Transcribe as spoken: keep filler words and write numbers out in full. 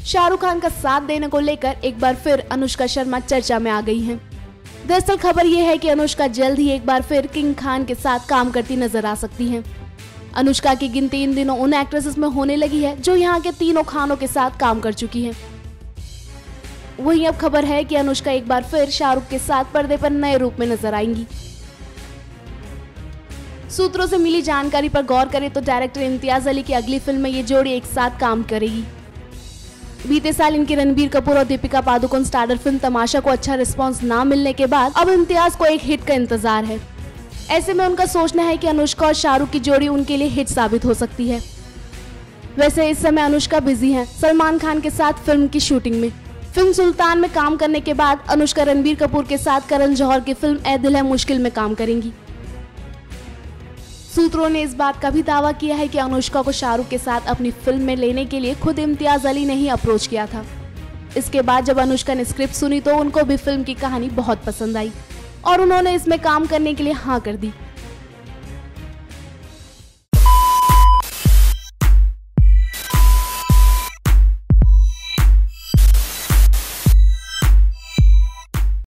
शाहरुख खान का साथ देने को लेकर एक बार फिर अनुष्का शर्मा चर्चा में आ गई हैं। दरअसल खबर ये है कि अनुष्का जल्द ही एक बार फिर किंग खान के साथ काम करती नजर आ सकती हैं। अनुष्का की गिनती इन दिनों उन एक्ट्रेसेस में होने लगी है जो यहाँ के तीनों खानों के साथ काम कर चुकी हैं। वहीं अब खबर है कि अनुष्का एक बार फिर शाहरुख के साथ पर्दे पर नए रूप में नजर आएंगी। सूत्रों से मिली जानकारी पर गौर करें तो डायरेक्टर इम्तियाज अली की अगली फिल्म में ये जोड़ी एक साथ काम करेगी। बीते साल इनके रणबीर कपूर और दीपिका पादुकोण स्टारर फिल्म तमाशा को अच्छा रिस्पांस ना मिलने के बाद अब इम्तियाज को एक हिट का इंतजार है। ऐसे में उनका सोचना है कि अनुष्का और शाहरुख की जोड़ी उनके लिए हिट साबित हो सकती है। वैसे इस समय अनुष्का बिजी हैं सलमान खान के साथ फिल्म की शूटिंग में। फिल्म सुल्तान में काम करने के बाद अनुष्का रणबीर कपूर के साथ करण जौहर की फिल्म ए दिल है मुश्किल में काम करेंगी। सूत्रों ने इस बात का भी दावा किया है कि अनुष्का को शाहरुख के साथ अपनी फिल्म में लेने के लिए खुद इम्तियाज अली ने ही अप्रोच किया था। इसके बाद जब अनुष्का ने स्क्रिप्ट सुनी तो उनको भी फिल्म की कहानी बहुत पसंद आई और उन्होंने इसमें काम करने के लिए हाँ कर दी।